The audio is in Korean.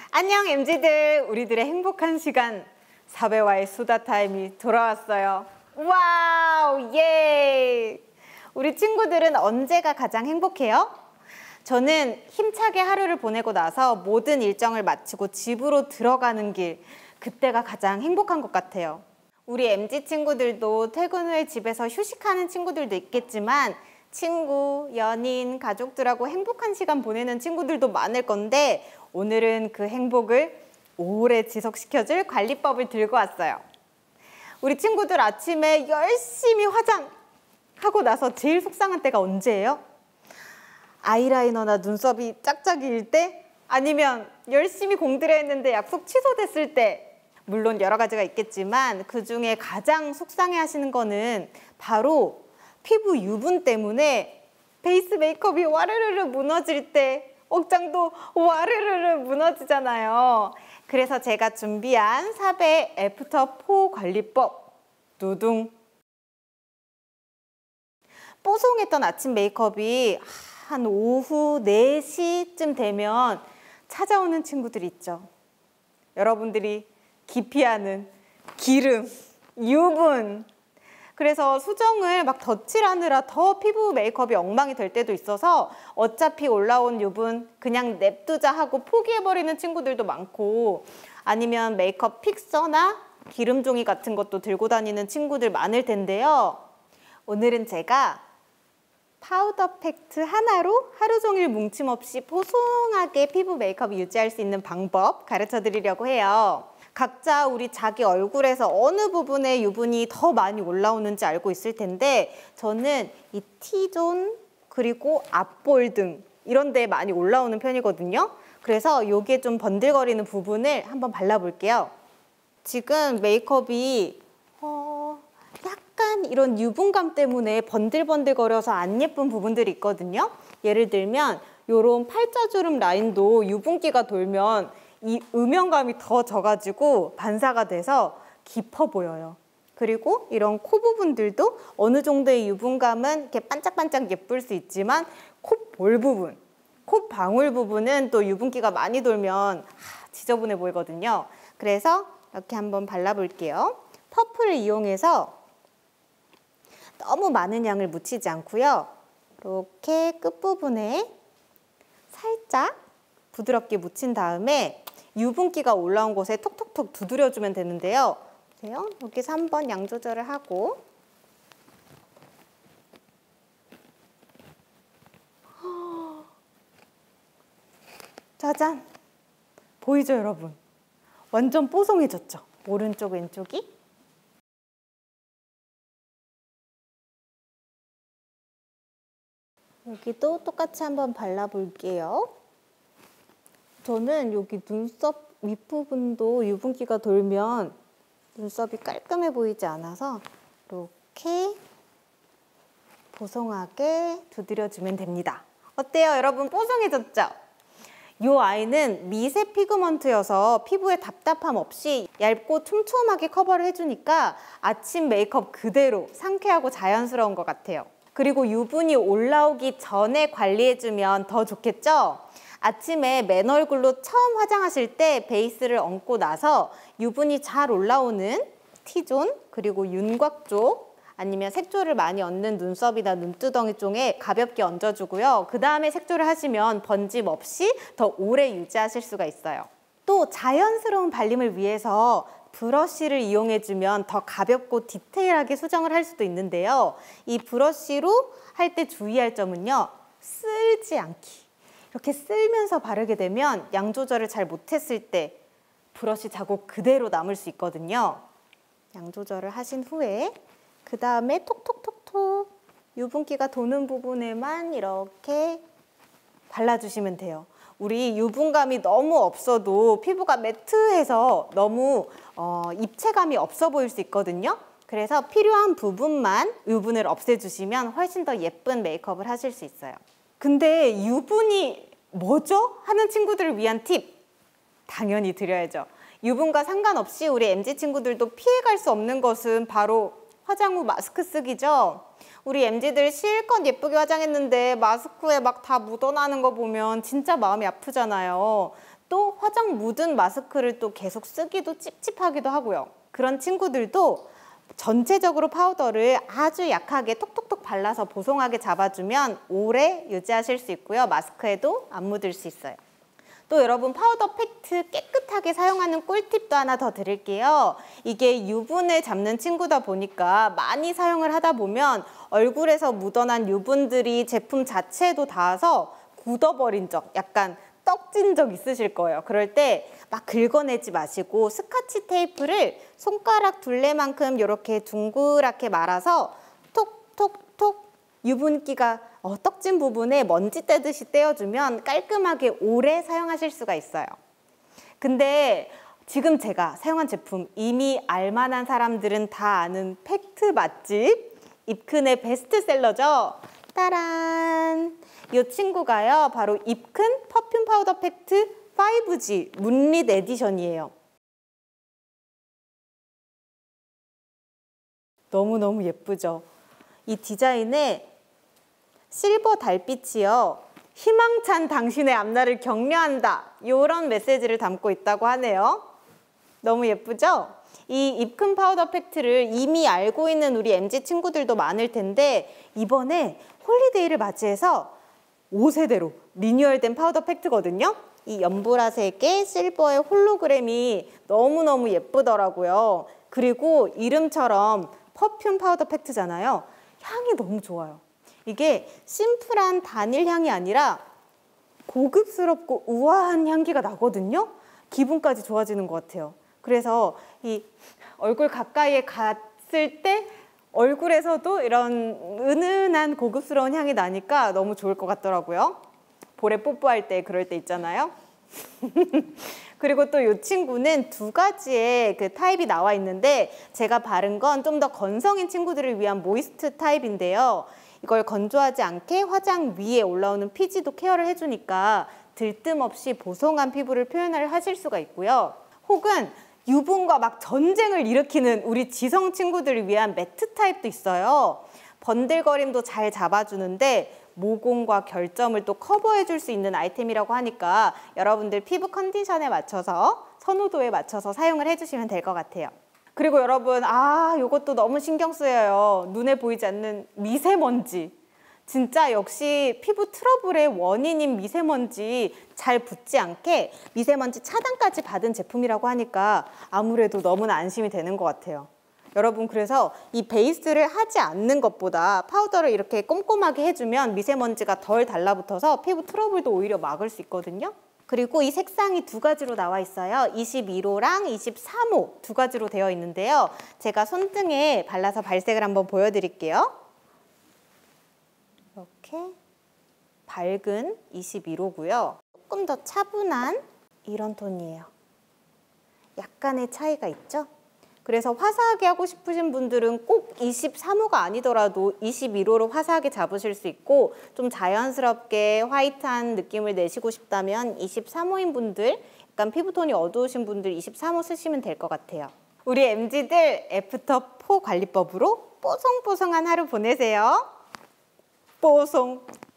안녕 MZ들, 우리들의 행복한 시간 사배와의 수다 타임이 돌아왔어요. 와우, 예! 우리 친구들은 언제가 가장 행복해요? 저는 힘차게 하루를 보내고 나서 모든 일정을 마치고 집으로 들어가는 길, 그때가 가장 행복한 것 같아요. 우리 MZ 친구들도 퇴근 후에 집에서 휴식하는 친구들도 있겠지만 친구, 연인, 가족들하고 행복한 시간 보내는 친구들도 많을 건데 오늘은 그 행복을 오래 지속시켜줄 관리법을 들고 왔어요. 우리 친구들 아침에 열심히 화장하고 나서 제일 속상한 때가 언제예요? 아이라이너나 눈썹이 짝짝이일 때? 아니면 열심히 공들여 했는데 약속 취소됐을 때? 물론 여러 가지가 있겠지만 그중에 가장 속상해 하시는 거는 바로 피부 유분 때문에 베이스 메이크업이 와르르르 무너질 때 억장도 와르르르 무너지잖아요. 그래서 제가 준비한 사배 애프터 포 관리법 두둥. 뽀송했던 아침 메이크업이 한 오후 4시쯤 되면 찾아오는 친구들 있죠. 여러분들이 기피하는 기름, 유분. 그래서 수정을 막 덧칠하느라 더 피부 메이크업이 엉망이 될 때도 있어서 어차피 올라온 유분 그냥 냅두자 하고 포기해버리는 친구들도 많고, 아니면 메이크업 픽서나 기름 종이 같은 것도 들고 다니는 친구들 많을 텐데요. 오늘은 제가 파우더 팩트 하나로 하루 종일 뭉침 없이 보송하게 피부 메이크업 유지할 수 있는 방법 가르쳐 드리려고 해요. 각자 우리 자기 얼굴에서 어느 부분에 유분이 더 많이 올라오는지 알고 있을 텐데 저는 이 T존 그리고 앞볼 등 이런 데에 많이 올라오는 편이거든요. 그래서 요게 좀 번들거리는 부분을 한번 발라볼게요. 지금 메이크업이 약간 이런 유분감 때문에 번들번들거려서 안 예쁜 부분들이 있거든요. 예를 들면 요런 팔자주름 라인도 유분기가 돌면 이 음영감이 더 져가지고 반사가 돼서 깊어 보여요. 그리고 이런 코 부분들도 어느 정도의 유분감은 이렇게 반짝반짝 예쁠 수 있지만 콧볼 부분, 콧방울 부분은 또 유분기가 많이 돌면 지저분해 보이거든요. 그래서 이렇게 한번 발라볼게요. 퍼프를 이용해서 너무 많은 양을 묻히지 않고요. 이렇게 끝부분에 살짝 부드럽게 묻힌 다음에 유분기가 올라온 곳에 톡톡톡 두드려주면 되는데요. 보세요. 여기서 한번 양 조절을 하고 짜잔! 보이죠, 여러분? 완전 뽀송해졌죠? 오른쪽, 왼쪽이? 여기도 똑같이 한번 발라볼게요. 저는 여기 눈썹 윗부분도 유분기가 돌면 눈썹이 깔끔해 보이지 않아서 이렇게 보송하게 두드려주면 됩니다. 어때요, 여러분? 뽀송해졌죠? 이 아이는 미세 피그먼트여서 피부에 답답함 없이 얇고 촘촘하게 커버를 해주니까 아침 메이크업 그대로 상쾌하고 자연스러운 것 같아요. 그리고 유분이 올라오기 전에 관리해주면 더 좋겠죠? 아침에 맨 얼굴로 처음 화장하실 때 베이스를 얹고 나서 유분이 잘 올라오는 T존 그리고 윤곽 쪽 아니면 색조를 많이 얹는 눈썹이나 눈두덩이 쪽에 가볍게 얹어주고요. 그 다음에 색조를 하시면 번짐 없이 더 오래 유지하실 수가 있어요. 또 자연스러운 발림을 위해서 브러쉬를 이용해주면 더 가볍고 디테일하게 수정을 할 수도 있는데요. 이 브러쉬로 할 때 주의할 점은요. 쓸지 않기. 이렇게 쓸면서 바르게 되면 양 조절을 잘 못했을 때 브러쉬 자국 그대로 남을 수 있거든요. 양 조절을 하신 후에 그 다음에 톡톡톡톡 유분기가 도는 부분에만 이렇게 발라주시면 돼요. 우리 유분감이 너무 없어도 피부가 매트해서 너무 입체감이 없어 보일 수 있거든요. 그래서 필요한 부분만 유분을 없애주시면 훨씬 더 예쁜 메이크업을 하실 수 있어요. 근데 유분이 뭐죠? 하는 친구들을 위한 팁 당연히 드려야죠. 유분과 상관없이 우리 MZ 친구들도 피해갈 수 없는 것은 바로 화장 후 마스크 쓰기죠. 우리 MZ들 실컷 예쁘게 화장했는데 마스크에 막 다 묻어나는 거 보면 진짜 마음이 아프잖아요. 또 화장 명 묻은 마스크를 또 계속 쓰기도 찝찝하기도 하고요. 그런 친구들도 전체적으로 파우더를 아주 약하게 톡톡톡 발라서 보송하게 잡아주면 오래 유지하실 수 있고요. 마스크에도 안 묻을 수 있어요. 또 여러분 파우더 팩트 깨끗하게 사용하는 꿀팁도 하나 더 드릴게요. 이게 유분을 잡는 친구다 보니까 많이 사용을 하다 보면 얼굴에서 묻어난 유분들이 제품 자체에도 닿아서 굳어버린 적, 약간 떡진 적 있으실 거예요. 그럴 때 막 긁어내지 마시고 스카치 테이프를 손가락 둘레만큼 이렇게 둥그랗게 말아서 톡톡톡 유분기가 떡진 부분에 먼지 떼듯이 떼어주면 깔끔하게 오래 사용하실 수가 있어요. 근데 지금 제가 사용한 제품 이미 알만한 사람들은 다 아는 팩트 맛집 입큰의 베스트셀러죠. 따란! 이 친구가요 바로 입큰 퍼퓸 파우더 팩트 5G 문릿 에디션이에요. 너무너무 예쁘죠? 이 디자인에 실버 달빛이요. 희망찬 당신의 앞날을 격려한다. 이런 메시지를 담고 있다고 하네요. 너무 예쁘죠? 이 입큰 파우더 팩트를 이미 알고 있는 우리 MZ 친구들도 많을 텐데 이번에 홀리데이를 맞이해서 5세대로 리뉴얼된 파우더 팩트거든요. 이 연보라색의 실버의 홀로그램이 너무너무 예쁘더라고요. 그리고 이름처럼 퍼퓸 파우더 팩트잖아요. 향이 너무 좋아요. 이게 심플한 단일 향이 아니라 고급스럽고 우아한 향기가 나거든요. 기분까지 좋아지는 것 같아요. 그래서 이 얼굴 가까이에 갔을 때 얼굴에서도 이런 은은한 고급스러운 향이 나니까 너무 좋을 것 같더라고요. 볼에 뽀뽀할 때 그럴 때 있잖아요. 그리고 또 이 친구는 두 가지의 그 타입이 나와 있는데 제가 바른 건 좀 더 건성인 친구들을 위한 모이스트 타입인데요. 이걸 건조하지 않게 화장 위에 올라오는 피지도 케어를 해주니까 들뜸 없이 보송한 피부를 표현을 하실 수가 있고요. 혹은 유분과 막 전쟁을 일으키는 우리 지성 친구들을 위한 매트 타입도 있어요. 번들거림도 잘 잡아주는데 모공과 결점을 또 커버해 줄 수 있는 아이템이라고 하니까 여러분들 피부 컨디션에 맞춰서 선호도에 맞춰서 사용을 해주시면 될 것 같아요. 그리고 여러분 이것도 너무 신경 쓰여요. 눈에 보이지 않는 미세먼지. 진짜 역시 피부 트러블의 원인인 미세먼지 잘 붙지 않게 미세먼지 차단까지 받은 제품이라고 하니까 아무래도 너무나 안심이 되는 것 같아요. 여러분 그래서 이 베이스를 하지 않는 것보다 파우더를 이렇게 꼼꼼하게 해주면 미세먼지가 덜 달라붙어서 피부 트러블도 오히려 막을 수 있거든요. 그리고 이 색상이 두 가지로 나와 있어요. 21호랑 23호 두 가지로 되어 있는데요. 제가 손등에 발라서 발색을 한번 보여드릴게요. 이렇게 밝은 21호고요. 조금 더 차분한 이런 톤이에요. 약간의 차이가 있죠? 그래서 화사하게 하고 싶으신 분들은 꼭 23호가 아니더라도 21호로 화사하게 잡으실 수 있고 좀 자연스럽게 화이트한 느낌을 내시고 싶다면 23호인 분들, 약간 피부톤이 어두우신 분들 23호 쓰시면 될 것 같아요. 우리 MZ들 애프터 4 관리법으로 뽀송뽀송한 하루 보내세요. 뽀송!